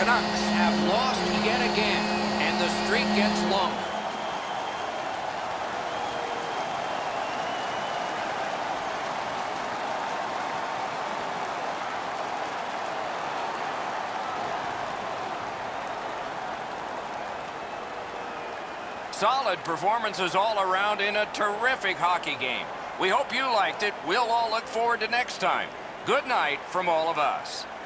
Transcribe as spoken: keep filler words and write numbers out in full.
Canucks have lost yet again, and the streak gets longer. Solid performances all around in a terrific hockey game. We hope you liked it. We'll all look forward to next time. Good night from all of us.